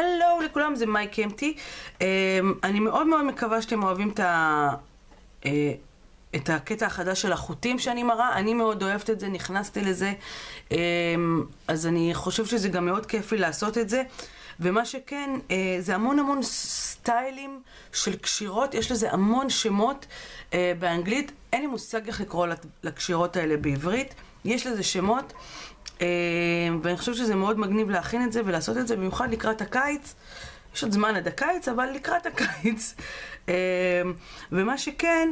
הלו לכולם, זה מייק אמפטי. אני מאוד מאוד מקווה שאתם אוהבים את הקטע החדש של החוטים שאני מראה. אני מאוד אוהבת את זה, נכנסתי לזה, אז אני חושב שזה גם מאוד כיפי לעשות את זה. ומה שכן, זה המון סטיילים של קשירות, יש לזה המון שמות באנגלית. אין לי מושג איך לקרוא לקשירות האלה בעברית, יש לזה שמות, ואני חושבת שזה מאוד מגניב להכין את זה ולעשות את זה, במיוחד לקראת הקיץ. יש עוד זמן עד הקיץ, אבל לקראת הקיץ. ומה שכן,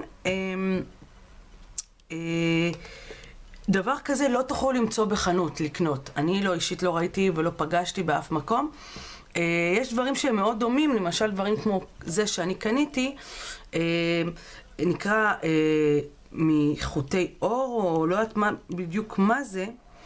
דבר כזה לא תוכלו למצוא בחנות, לקנות. אני לא אישית לא ראיתי ולא פגשתי באף מקום. יש דברים שהם מאוד דומים, למשל דברים כמו זה שאני קניתי, נקרא מחוטי אור, או לא יודעת בדיוק מה זה,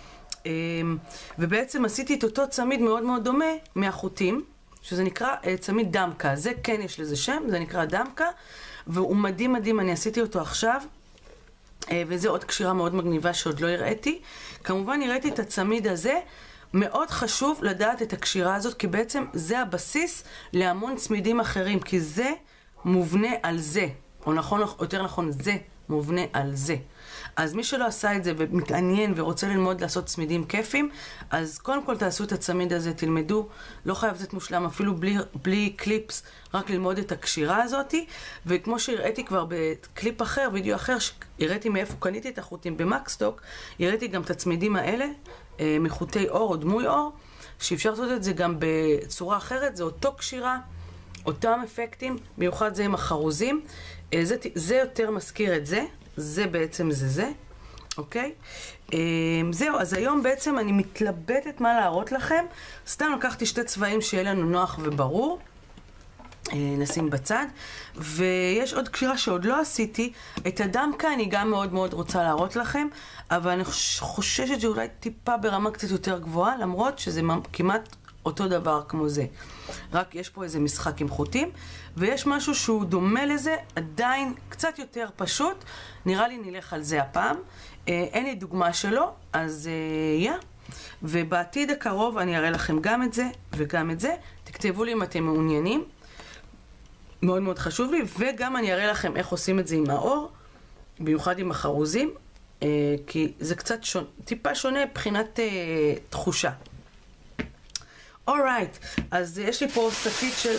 ובעצם עשיתי את אותו צמיד מאוד מאוד דומה מהחוטים, שזה נקרא צמיד דמקה. זה כן יש לזה שם, זה נקרא דמקה, והוא מדהים מדהים, אני עשיתי אותו עכשיו, וזה עוד קשירה מאוד מגניבה שעוד לא הראיתי. כמובן הראיתי את הצמיד הזה, מאוד חשוב לדעת את הקשירה הזאת, כי בעצם זה הבסיס להמון צמידים אחרים, כי זה מובנה על זה, או יותר נכון, זה מובנה על זה. אז מי שלא עשה את זה ומתעניין ורוצה ללמוד לעשות צמידים כיפים, אז קודם כל תעשו את הצמיד הזה, תלמדו, לא חייב להיות מושלם, אפילו בלי קליפס, רק ללמוד את הקשירה הזאת. וכמו שהראיתי כבר בקליפ אחר, וידאו אחר, שהראיתי מאיפה קניתי את החוטים במקסטוק, הראיתי גם את הצמידים האלה, מחוטי אור או דמוי אור, שאפשר לעשות את זה גם בצורה אחרת, זה אותו קשירה, אותם אפקטים, מיוחד זה עם החרוזים, זה יותר מזכיר את זה, זה בעצם זה, אוקיי? זהו, אז היום בעצם אני מתלבטת מה להראות לכם. סתם לקחתי שתי צבעים שיהיה לנו נוח וברור, נשים בצד, ויש עוד קשירה שעוד לא עשיתי. את הדמקה אני גם מאוד מאוד רוצה להראות לכם, אבל אני חוששת שאולי טיפה ברמה קצת יותר גבוהה, למרות שזה כמעט אותו דבר כמו זה. רק יש פה איזה משחק עם חוטים, ויש משהו שהוא דומה לזה, עדיין קצת יותר פשוט. נראה לי נלך על זה הפעם. אין לי דוגמה שלו, אז ובעתיד הקרוב אני אראה לכם גם את זה וגם את זה. תכתבו לי אם אתם מעוניינים. מאוד מאוד חשוב לי, וגם אני אראה לכם איך עושים את זה עם האור, במיוחד עם החרוזים, כי זה קצת טיפה שונה מבחינת תחושה. אורייט, אז יש לי פה שקית של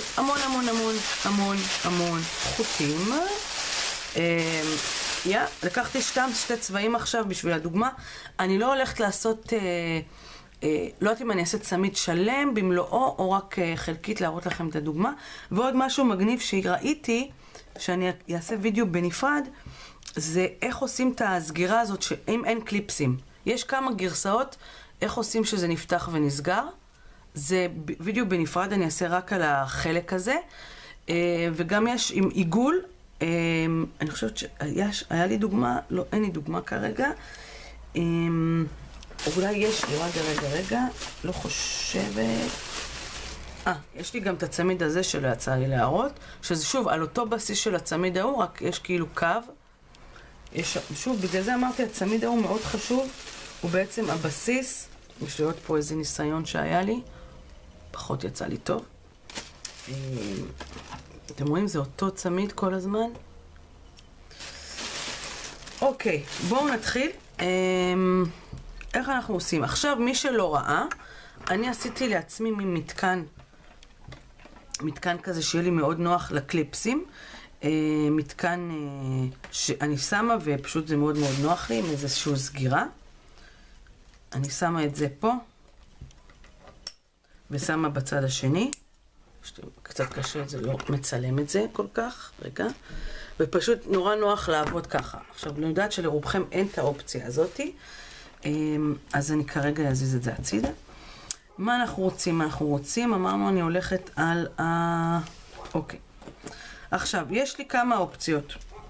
המון חוטים. לקחתי שתי צבעים עכשיו בשביל הדוגמה. אני לא הולכת לעשות, לא יודעת אם אני אעשה צמיד שלם במלואו או רק חלקית להראות לכם את הדוגמה. ועוד משהו מגניב שראיתי, שאני אעשה וידאו בנפרד, זה איך עושים את הסגירה הזאת שאם אין קליפסים. יש כמה גרסאות איך עושים שזה נפתח ונסגר. זה וידאו בנפרד, אני אעשה רק על החלק הזה, וגם יש עם עיגול, אני חושבת שהיה לי דוגמה, לא, אין לי דוגמה כרגע, אולי יש לי, רגע, לא חושבת, יש לי גם את הצמיד הזה שלא יצא לי להראות, שזה שוב על אותו בסיס של הצמיד ההוא, רק יש כאילו קו, שוב, בגלל זה אמרתי, הצמיד ההוא מאוד חשוב, הוא בעצם הבסיס, יש לי עוד פה איזה ניסיון שהיה לי, פחות יצא לי טוב. אתם רואים, זה אותו צמיד כל הזמן. אוקיי, בואו נתחיל. איך אנחנו עושים? עכשיו, מי שלא ראה, אני עשיתי לעצמי מתקן כזה שיהיה לי מאוד נוח לקליפסים. מתקן שאני שמה, ופשוט זה מאוד מאוד נוח לי, עם איזושהי סגירה. אני שמה את זה פה. ושמה בצד השני, קצת קשה את זה, לא מצלם את זה כל כך, רגע, ופשוט נורא נוח לעבוד ככה. עכשיו, אני יודעת שלרובכם אין את האופציה הזאת, אז אני כרגע אזיז את זה הצידה. מה אנחנו רוצים? אמרנו אני הולכת על אוקיי. עכשיו, יש לי כמה אופציות.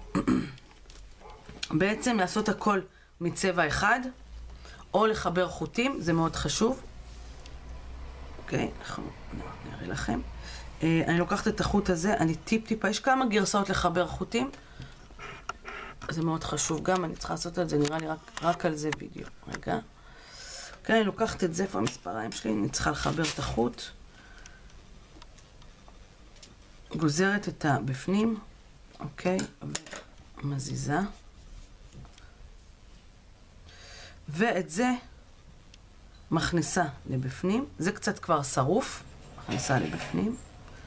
בעצם לעשות הכל מצבע אחד, או לחבר חוטים, זה מאוד חשוב. אוקיי, אנחנו נראה לכם. אני לוקחת את החוט הזה, אני טיפה, יש כמה גרסאות לחבר חוטים. זה מאוד חשוב גם, אני צריכה לעשות את זה, נראה לי רק על זה וידאו. רגע. אוקיי, אני לוקחת את זה, איפה המספריים שלי, אני צריכה לחבר את החוט. גוזרת את הבפנים, אוקיי, ומזיזה. ואת זה מכניסה לבפנים, זה קצת כבר שרוף, מכניסה לבפנים.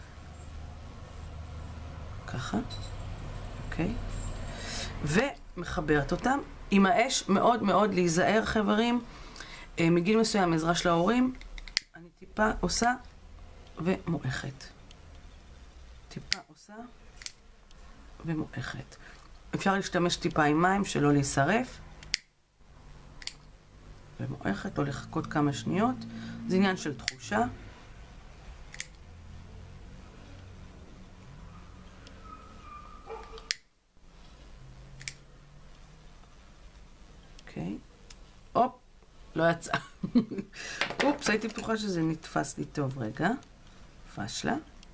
ככה, אוקיי. ומחברת אותם. עם האש מאוד מאוד להיזהר, חברים. מגיל מסוים, עזרה של ההורים, אני טיפה עושה ומואכת. טיפה עושה ומואכת. אפשר להשתמש טיפה עם מים שלא להישרף. ומואכת, לא לחכות כמה שניות. זה עניין של תחושה. אוקיי. הופ, לא יצא. אופס, הייתי בטוחה שזה נתפס לי טוב. רגע. פשלה.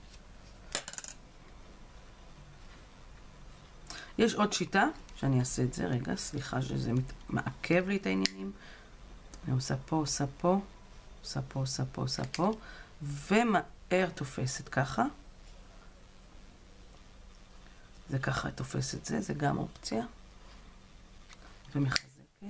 יש עוד שיטה שאני אעשה את זה. רגע, סליחה שזה מעכב לי את העניינים. אני עושה פה, עושה פה, עושה פה, עושה פה, עושה פה, ומהר תופסת ככה. זה ככה תופס את זה, זה גם אופציה. ומחזקת.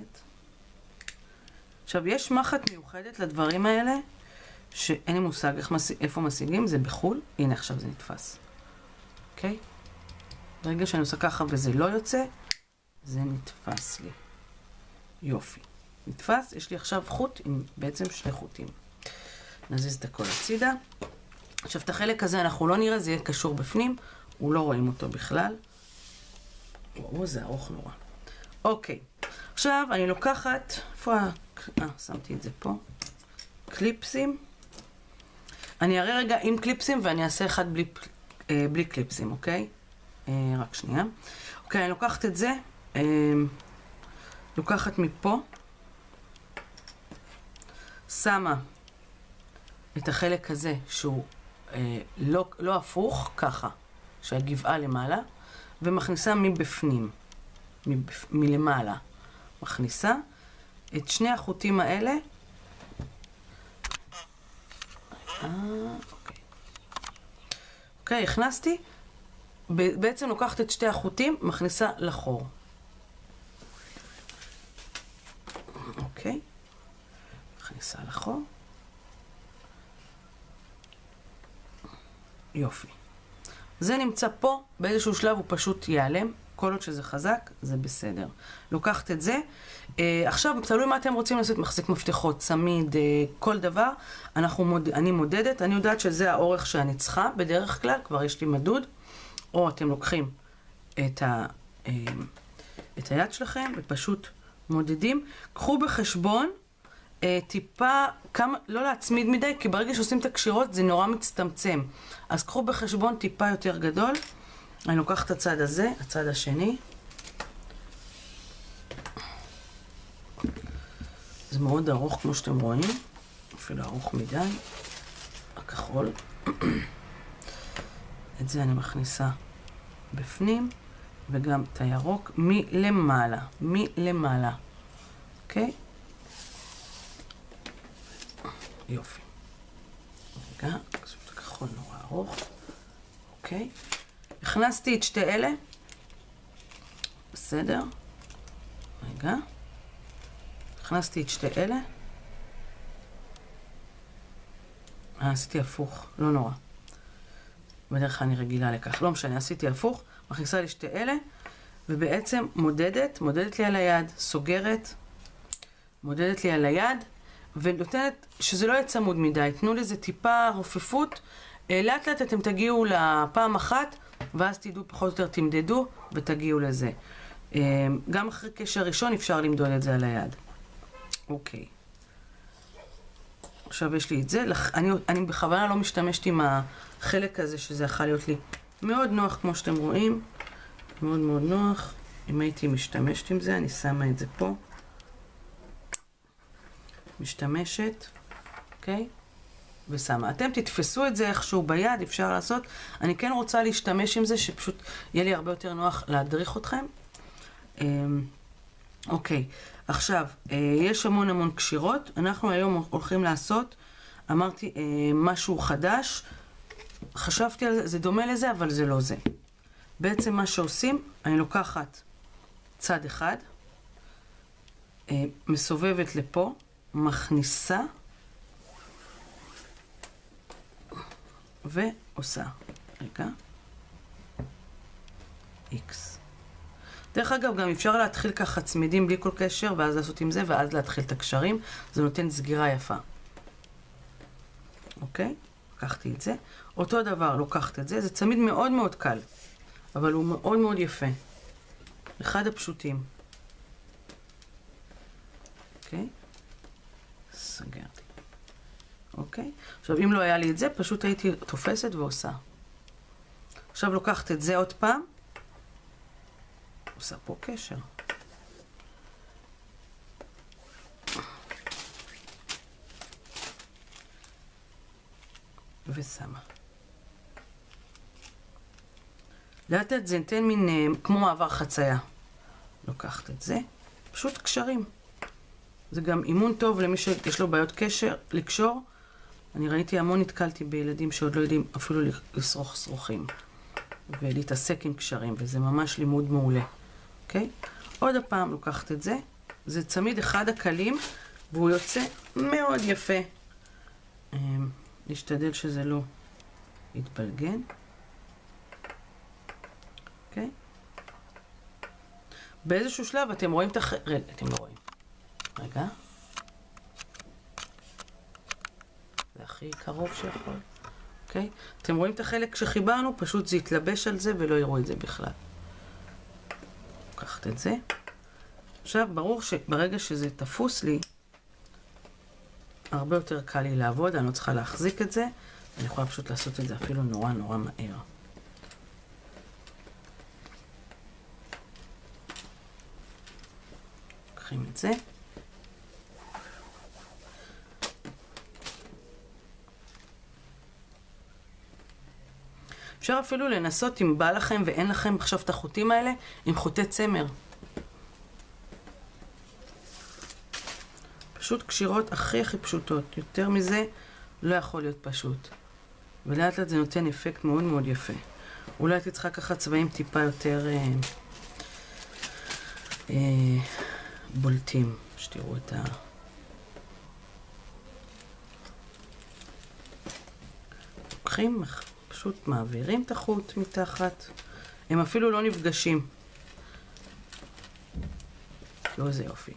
עכשיו, יש מחט מיוחדת לדברים האלה, שאין לי מושג איפה משיגים, זה בחול. הנה, עכשיו זה נתפס. אוקיי? ברגע שאני עושה ככה וזה לא יוצא, זה נתפס לי. יופי. נתפס, יש לי עכשיו חוט עם בעצם שני חוטים. נזיז את הכל הצידה. עכשיו, את החלק הזה אנחנו לא נראה, זה יהיה קשור בפנים, הוא לא רואים אותו בכלל. וואו, זה ארוך נורא. אוקיי, עכשיו אני לוקחת, שמתי את זה פה, קליפסים. אני אראה רגע עם קליפסים ואני אעשה אחד בלי קליפסים, אוקיי? רק שנייה. אוקיי, אני לוקחת את זה, לוקחת מפה, שמה את החלק הזה שהוא לא הפוך, ככה, שהגבעה למעלה, ומכניסה מבפנים, מלמעלה. מכניסה את שני החוטים האלה. אוקיי, הכנסתי. בעצם לוקחת את שתי החוטים, מכניסה לחור. אוקיי. מכניסה לחור. יופי. זה נמצא פה, באיזשהו שלב הוא פשוט ייעלם. כל עוד שזה חזק, זה בסדר. לוקחת את זה. עכשיו, תלוי מה אתם רוצים לעשות, מחזיק מפתחות, צמיד, כל דבר. אני מודדת, אני יודעת שזה האורך שאני צריכה, בדרך כלל, כבר יש לי מדוד. או אתם לוקחים את היד שלכם ופשוט מודדים. קחו בחשבון טיפה, לא להצמיד מדי, כי ברגע שעושים את הקשירות זה נורא מצטמצם. אז קחו בחשבון טיפה יותר גדול. אני לוקח את הצד הזה, הצד השני. זה מאוד ארוך כמו שאתם רואים, אפילו ארוך מדי, הכחול. את זה אני מכניסה בפנים, וגם את הירוק מלמעלה, אוקיי? יופי. רגע, זה כחול נורא ארוך, אוקיי? הכנסתי את שתי אלה, בסדר? רגע. הכנסתי את שתי אלה. עשיתי הפוך, לא נורא. בדרך כלל אני רגילה לכך. לא משנה, עשיתי הפוך, מכניסה לי שתי אלה, ובעצם מודדת לי על היד, סוגרת, מודדת לי על היד, ונותנת שזה לא יהיה צמוד מדי. תנו לזה טיפה רופפות. לאט לאט אתם תגיעו לפעם אחת, ואז תדעו פחות או יותר, תמדדו ותגיעו לזה. גם אחרי קשר ראשון אפשר למדוד את זה על היד. אוקיי. עכשיו יש לי את זה. אני בכוונה לא משתמשת עם החלק הזה, שזה יכול להיות לי מאוד נוח, כמו שאתם רואים. מאוד מאוד נוח. אם הייתי משתמשת עם זה, אני שמה את זה פה. משתמשת. אוקיי? ושמה. אתם תתפסו את זה איכשהו ביד, אפשר לעשות. אני כן רוצה להשתמש עם זה, שפשוט יהיה לי הרבה יותר נוח להדריך אתכם. אוקיי. עכשיו, יש המון קשירות. אנחנו היום הולכים לעשות, אמרתי, משהו חדש. חשבתי על זה, זה דומה לזה, אבל זה לא זה. בעצם מה שעושים, אני לוקחת צד אחד, מסובבת לפה, מכניסה, ועושה. רגע. X. דרך אגב, גם אפשר להתחיל ככה צמידים בלי כל קשר, ואז לעשות עם זה, ואז להתחיל את הקשרים. זה נותן סגירה יפה. אוקיי? לקחתי את זה. אותו דבר, לוקחת את זה. זה צמיד מאוד מאוד קל, אבל הוא מאוד מאוד יפה. אחד הפשוטים. אוקיי? סגרתי. אוקיי? עכשיו, אם לא היה לי את זה, פשוט הייתי תופסת ועושה. עכשיו לוקחת את זה עוד פעם. עושה פה קשר. ושמה. לאט לאט זה נותן מין, כמו מעבר חצייה. לוקחת את זה, פשוט קשרים. זה גם אימון טוב למי שיש לו בעיות קשר, לקשור. אני ראיתי המון, נתקלתי בילדים שעוד לא יודעים אפילו לשרוך שרוכים. ולהתעסק עם קשרים, וזה ממש לימוד מעולה. אוקיי? עוד הפעם לוקחת את זה. זה צמיד אחד הקלים, והוא יוצא מאוד יפה. נשתדל שזה לא יתבלגן. אוקיי? באיזשהו שלב אתם רואים את רגע, אתם לא רואים. רגע. זה הכי קרוב שיכול. אוקיי? אתם רואים את החלק שחיברנו, פשוט זה יתלבש על זה ולא יראו את זה בכלל. לוקחת את זה. עכשיו, ברור שברגע שזה תפוס לי, הרבה יותר קל לי לעבוד, אני לא צריכה להחזיק את זה, אני יכולה פשוט לעשות את זה אפילו נורא נורא מהר. לוקחים את זה. אפשר אפילו לנסות אם בא לכם ואין לכם עכשיו את החוטים האלה, עם חוטי צמר. פשוט קשירות הכי פשוטות. יותר מזה לא יכול להיות פשוט. ולאט לאט זה נותן אפקט מאוד מאוד יפה. אולי הייתי צריכה ככה צבעים טיפה יותר בולטים. שתראו את ה... לוקחים, פשוט מעבירים את החוט מתחת. הם אפילו לא נפגשים. תראו איזה יופי.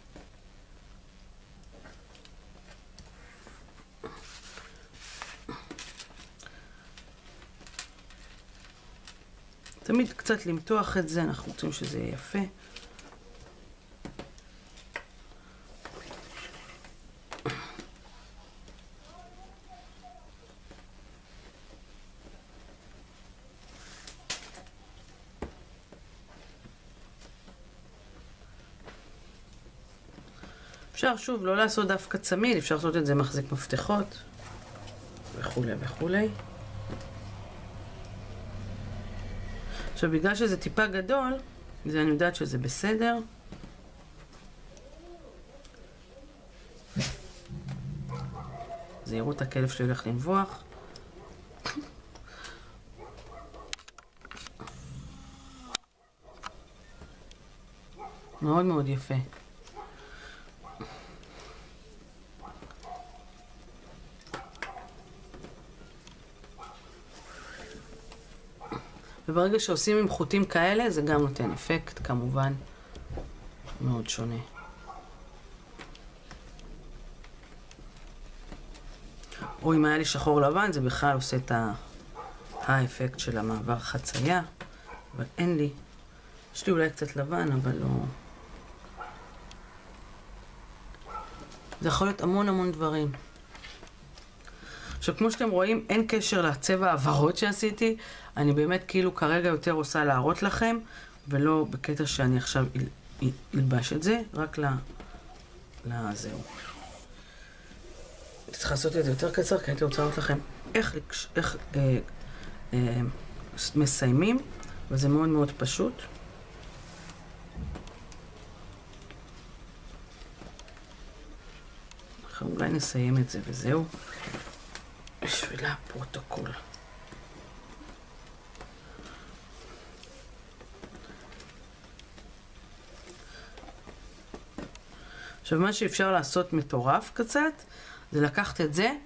תמיד קצת למתוח את זה, אנחנו רוצים שזה יהיה יפה. אפשר שוב לא לעשות דווקא צמיד, אפשר לעשות את זה מחזיק מפתחות וכולי וכולי. עכשיו בגלל שזה טיפה גדול, זה אני יודעת שזה בסדר. זה יראו את הכלב שלי הולך לנבוח. מאוד מאוד יפה. וברגע שעושים עם חוטים כאלה, זה גם נותן אפקט, כמובן, מאוד שונה. או אם היה לי שחור לבן, זה בכלל עושה את האפקט של המעבר חצייה, אבל אין לי. יש לי אולי קצת לבן, אבל לא... זה יכול להיות המון המון דברים. עכשיו, כמו שאתם רואים, אין קשר לצבע העברות שעשיתי. אני באמת כאילו כרגע יותר עושה להראות לכם, ולא בקטע שאני עכשיו אלבש את זה, רק לזהו. צריך לעשות את זה יותר קצר, כי הייתי רוצה להראות לכם איך מסיימים, וזה מאוד מאוד פשוט. אולי נסיים את זה וזהו. בשביל הפרוטוקול. עכשיו, מה שאפשר לעשות מטורף קצת, זה לקחת את זה,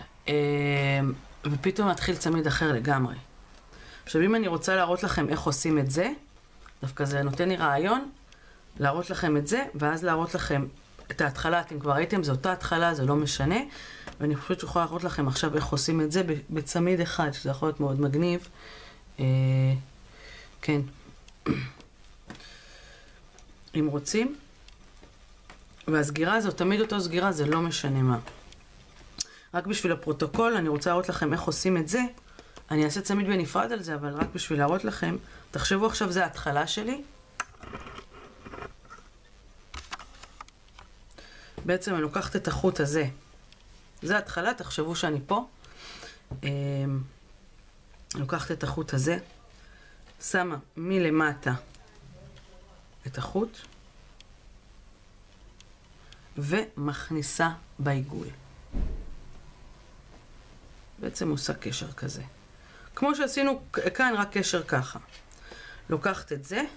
ופתאום להתחיל צמיד אחר לגמרי. עכשיו, אם אני רוצה להראות לכם איך עושים את זה, דווקא זה נותן לי רעיון, להראות לכם את זה, ואז להראות לכם את ההתחלה, אתם כבר ראיתם, זו אותה התחלה, זה לא משנה, ואני חושבת שיכולה להראות לכם עכשיו איך עושים את זה בצמיד אחד, שזה יכול להיות מאוד מגניב. כן. אם רוצים. והסגירה הזו, תמיד אותו סגירה, זה לא משנה מה. רק בשביל הפרוטוקול, אני רוצה להראות לכם איך עושים את זה. אני אעשה צמיד בנפרד על זה, אבל רק בשביל להראות לכם. תחשבו עכשיו, זה ההתחלה שלי. בעצם אני לוקחת את החוט הזה. זה ההתחלה, תחשבו שאני פה. אני לוקחת את החוט הזה. שמה מלמטה את החוט. ומכניסה בעיגול. בעצם עושה קשר כזה. כמו שעשינו כאן, רק קשר ככה. לוקחת את זה.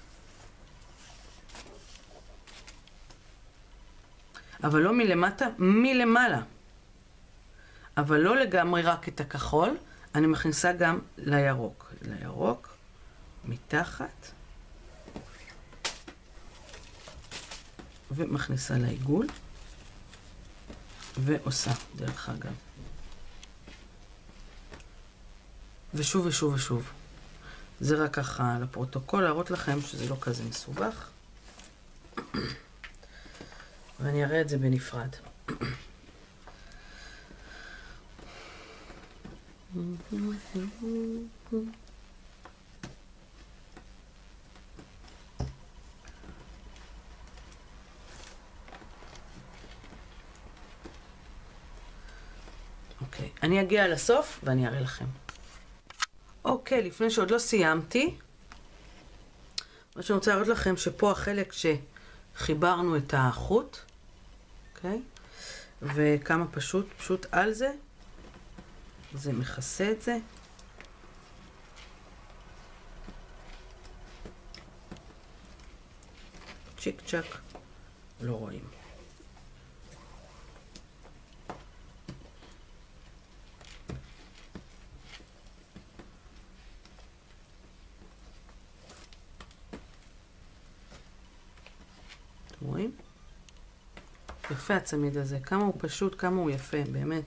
אבל לא מלמטה, מלמעלה. אבל לא לגמרי רק את הכחול, אני מכניסה גם לירוק. לירוק, מתחת, ומכניסה לעיגול, ועושה, דרך אגב. ושוב ושוב ושוב. זה רק ככה לפרוטוקול, להראות לכם שזה לא כזה מסובך. ואני אראה את זה בנפרד. אוקיי, אני אגיע לסוף ואני אראה לכם. אוקיי, לפני שעוד לא סיימתי, מה שאני רוצה להראות לכם שפה החלק שחיברנו את החוט, אוקיי? וכמה פשוט על זה, זה מכסה את זה. צ'יק צ'ק, לא רואים. רואים? יפה הצמיד הזה, כמה הוא פשוט, כמה הוא יפה, באמת.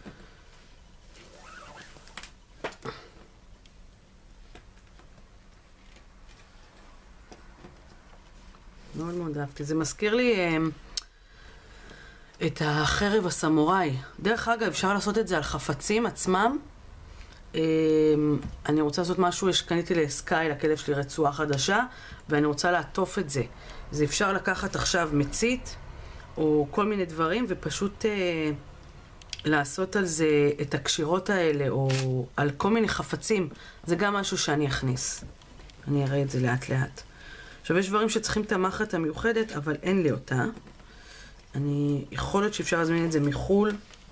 מאוד מאוד אהבתי. זה מזכיר לי את החרב הסמוראי. דרך אגב, אפשר לעשות את זה על חפצים עצמם. אני רוצה לעשות משהו, קניתי לסקאי, לכלב שלי רצועה חדשה, ואני רוצה לעטוף את זה. זה אפשר לקחת עכשיו מצית, או כל מיני דברים, ופשוט לעשות על זה את הקשירות האלה, או על כל מיני חפצים. זה גם משהו שאני אכניס. אני אראה את זה לאט לאט. עכשיו, יש דברים שצריכים את המחט המיוחדת, אבל אין לי אותה. יכול להיות שאפשר להזמין את זה מחול.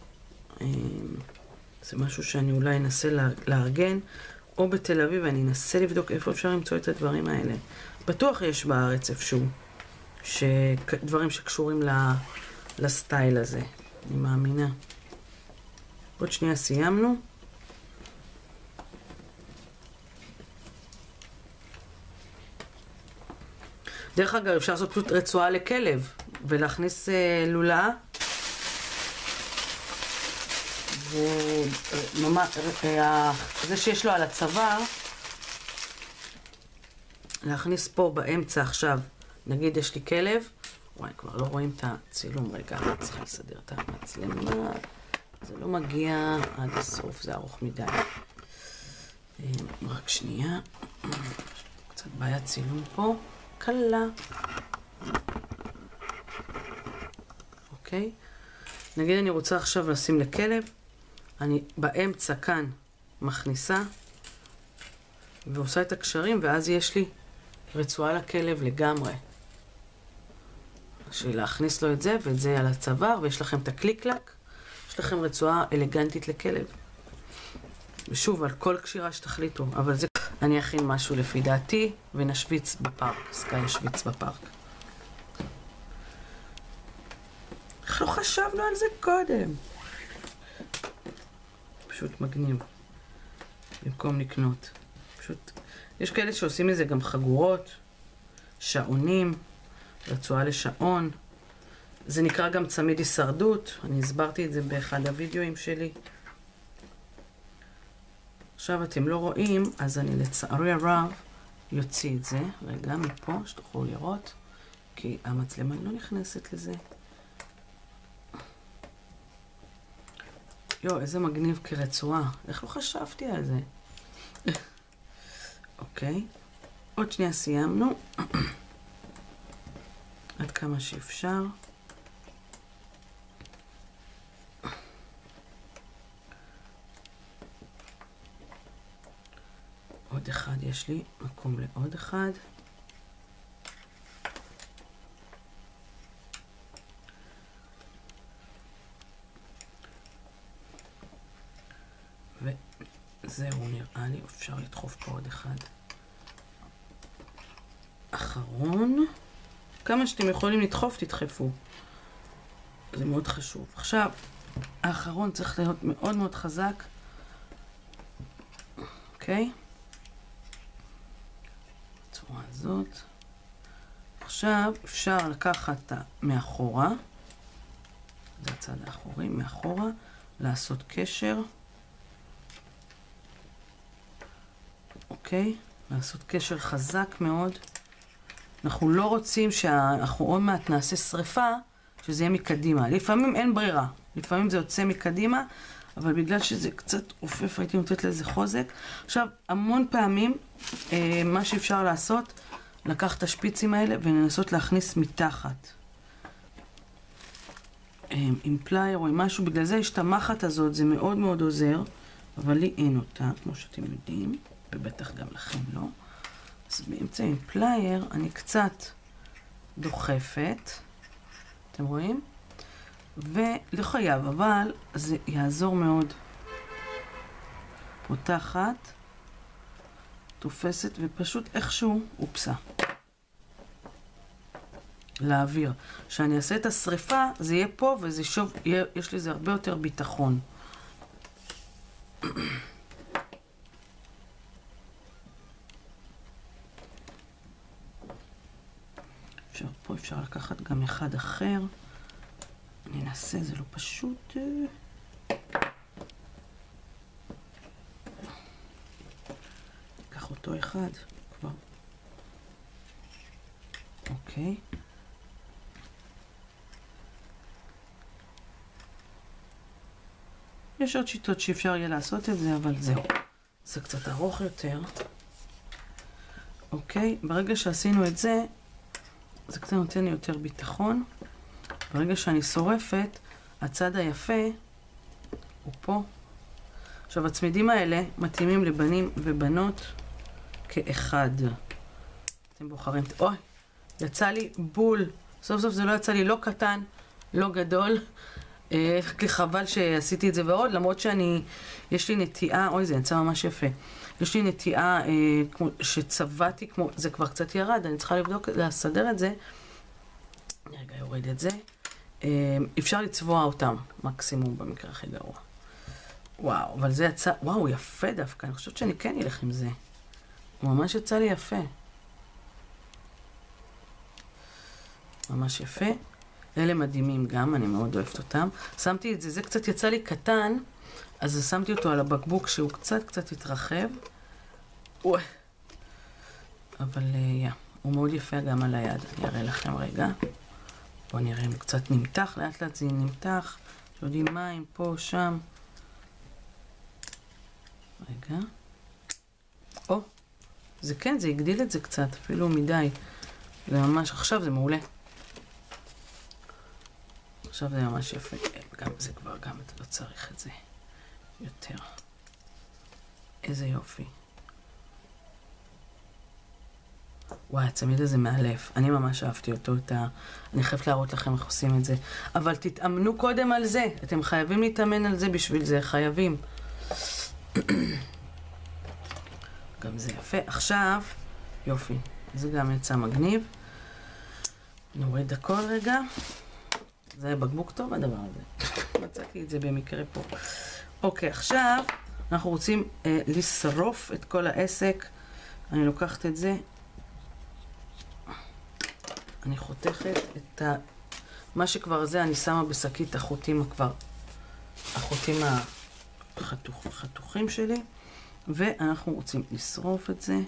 זה משהו שאני אולי אנסה לארגן, או בתל אביב, ואני אנסה לבדוק איפה אפשר למצוא את הדברים האלה. בטוח יש בארץ איפשהו, דברים שקשורים לסטייל הזה. אני מאמינה. עוד שנייה סיימנו. דרך אגב, אפשר לעשות פשוט רצועה לכלב, ולהכניס לולאה. זה שיש לו על הצוואר, להכניס פה באמצע עכשיו, נגיד יש לי כלב, וואי, כבר לא רואים את הצילום, רגע, אני צריכה לסדר את המצלמה, זה לא מגיע עד הסוף, זה ארוך מדי. רק שנייה, קצת בעיית צילום פה, קלה. אוקיי, נגיד אני רוצה עכשיו לשים לכלב, אני באמצע כאן מכניסה ועושה את הקשרים, ואז יש לי רצועה לכלב לגמרי. בשביל להכניס לו את זה ואת זה על הצוואר, ויש לכם את הקליקלק, יש לכם רצועה אלגנטית לכלב. ושוב, על כל קשירה שתחליטו, אבל זה... אני אכין משהו לפי דעתי, ונשוויץ בפארק, סקאי ישוויץ בפארק. איך לא חשבנו על זה קודם? פשוט מגניב. במקום לקנות. פשוט, יש כאלה שעושים מזה גם חגורות, שעונים, רצועה לשעון. זה נקרא גם צמיד הישרדות. אני הסברתי את זה באחד הוידאוים שלי. עכשיו אתם לא רואים, אז אני לצערי הרב יוציא את זה. רגע, מפה, שתוכלו לראות. כי המצלמה לא נכנסת לזה. יו, איזה מגניב כרצועה. איך לא חשבתי על זה? אוקיי. עוד שנייה סיימנו. עד כמה שאפשר. עוד אחד יש לי, מקום לעוד אחד. וזהו נראה לי, אפשר לדחוף פה עוד אחד. אחרון. כמה שאתם יכולים לדחוף, תדחפו. זה מאוד חשוב. עכשיו, האחרון צריך להיות מאוד מאוד חזק. אוקיי? בצורה הזאת. עכשיו אפשר לקחת מאחורה. זה הצד האחורי, מאחורה. לעשות קשר. אוקיי? לעשות קשר חזק מאוד. אנחנו לא רוצים שאנחנו עוד מעט נעשה שריפה, שזה יהיה מקדימה. לפעמים אין ברירה. לפעמים זה יוצא מקדימה, אבל בגלל שזה קצת עופף, הייתי נותנת לזה חוזק. עכשיו, המון פעמים, מה שאפשר לעשות, לקחת את השפיצים האלה ולנסות להכניס מתחת. עם פלייר או עם משהו, בגלל זה יש את המחט הזאת, זה מאוד מאוד עוזר, אבל לי אין אותה, כמו שאתם יודעים, ובטח גם לכם לא. אז באמצע עם פלייר אני קצת דוחפת, אתם רואים? ולא חייב, אבל זה יעזור מאוד. פותחת, תופסת ופשוט איכשהו אופסה. לאוויר. כשאני אעשה את השריפה, זה יהיה פה וזה שוב, יש לזה הרבה יותר ביטחון. פה אפשר לקחת גם אחד אחר. אני אנסה, זה לא פשוט. קח אותו אחד כבר. אוקיי. יש עוד שיטות שאפשר יהיה לעשות את זה, אבל זהו. זה קצת ארוך יותר. אוקיי, ברגע שעשינו את זה, זה קצת נותן לי יותר ביטחון. ברגע שאני שורפת, הצד היפה הוא פה. עכשיו, הצמידים האלה מתאימים לבנים ובנות כאחד. אתם בוחרים. אוי, יצא לי בול. סוף סוף זה לא יצא לי לא קטן, לא גדול. חבל שעשיתי את זה ועוד, למרות יש לי נטייה, אוי, זה יצא ממש יפה. יש לי נטייה שצבעתי, זה כבר קצת ירד, אני צריכה לבדוק, לסדר את זה. אני רגע יורד את זה. אפשר לצבוע אותם, מקסימום במקרה הכי גרוע. וואו, אבל זה יצא, וואו, יפה דווקא, אני חושבת שאני כן אלך עם זה. הוא ממש יצא לי יפה. ממש יפה. אלה מדהימים גם, אני מאוד אוהבת אותם. שמתי את זה, זה קצת יצא לי קטן, אז שמתי אותו על הבקבוק שהוא קצת התרחב. אבל הוא מאוד יפה גם על היד. אני אראה לכם רגע. בואו נראה אם הוא קצת נמתח, לאט לאט זה נמתח. יודעים מים פה, שם. רגע. זה כן, זה הגדיל את זה קצת, אפילו מדי. זה ממש, עכשיו זה מעולה. עכשיו זה ממש יפה. גם זה כבר, גם אתה לא צריך את זה יותר. איזה יופי. וואי, הצמיד הזה מאלף. אני ממש אהבתי אותו. אני חייבת להראות לכם איך עושים את זה. אבל תתאמנו קודם על זה. אתם חייבים להתאמן על זה בשביל זה. חייבים. גם זה יפה. עכשיו, יופי. זה גם יצא מגניב. נוריד הכל רגע. זה היה בקבוק טוב הדבר הזה. מצאתי את זה במקרה פה. אוקיי, עכשיו אנחנו רוצים לשרוף את כל העסק. אני לוקחת את זה. אני חותכת את מה שכבר זה, אני שמה בשקית החוטים החוטים החתוכים שלי. ואנחנו רוצים לשרוף את זה.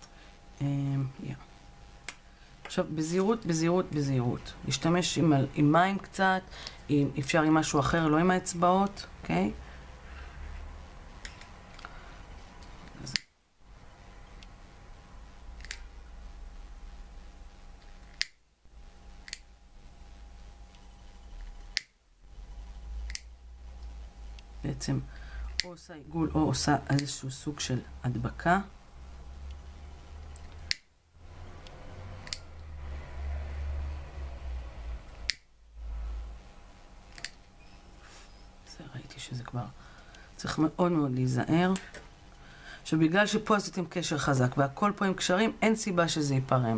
עכשיו, בזהירות, בזהירות, בזהירות. להשתמש עם מים קצת, אפשר עם משהו אחר, לא עם האצבעות, אוקיי? בעצם או עושה עיגול או עושה איזשהו סוג של הדבקה. ראיתי שזה כבר צריך מאוד מאוד להיזהר. שבגלל שפה עשיתם קשר חזק והכל פה עם קשרים, אין סיבה שזה ייפרם.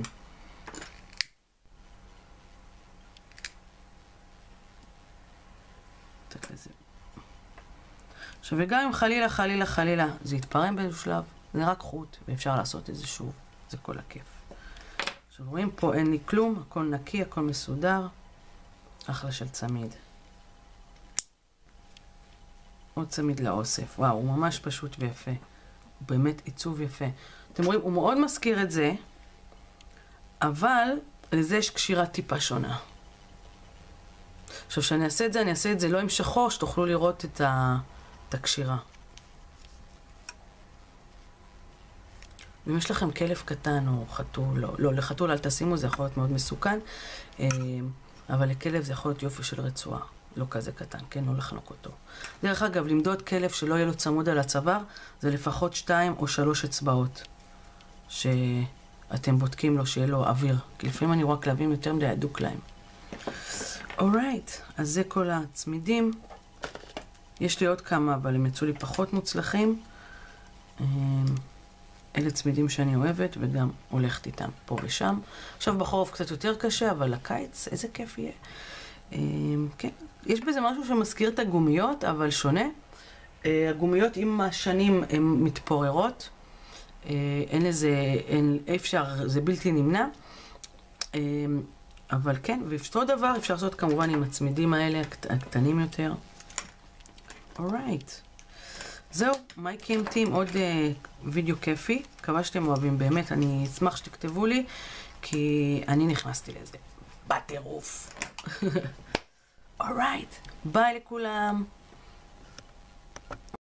עכשיו, וגם אם חלילה, חלילה, חלילה, זה יתפרם באיזשהו שלב, זה רק חוט, ואפשר לעשות את זה שוב. זה כל הכיף. עכשיו, רואים פה אין לי כלום, הכל נקי, הכל מסודר. אחלה של צמיד. עוד צמיד לאוסף. וואו, הוא ממש פשוט ויפה. הוא באמת עיצוב יפה. אתם רואים, הוא מאוד מזכיר את זה, אבל לזה יש קשירה טיפה שונה. עכשיו, כשאני אעשה את זה, אני אעשה את זה לא עם שחור, שתוכלו לראות את הקשירה. ואם יש לכם כלב קטן או חתול, לא, לחתול אל תשימו, זה יכול להיות מאוד מסוכן, אבל לכלב זה יכול להיות יופי של רצועה, לא כזה קטן, כן, לא לחנוק אותו. דרך אגב, למדוד כלב שלא יהיה לו צמוד על הצוואר, זה לפחות 2 או 3 אצבעות, שאתם בודקים לו שיהיה לו אוויר, כי לפעמים אני רואה כלבים יותר מדי הדוק להם. אורייט, אז זה כל הצמידים. יש לי עוד כמה, אבל הם יצאו לי פחות מוצלחים. אלה צמידים שאני אוהבת, וגם הולכת איתם פה ושם. עכשיו בחורף קצת יותר קשה, אבל לקיץ, איזה כיף יהיה. כן, יש בזה משהו שמזכיר את הגומיות, אבל שונה. הגומיות עם השנים הן מתפוררות. אין לזה, אפשר, זה בלתי נמנע. אבל כן, ואותו דבר אפשר לעשות כמובן עם הצמידים האלה, הקטנים יותר. אורייט. זהו, מייקי עם עוד וידאו כיפי. מקווה שאתם אוהבים באמת, אני אשמח שתכתבו לי, כי אני נכנסתי לזה. בטירוף. אורייט, ביי לכולם.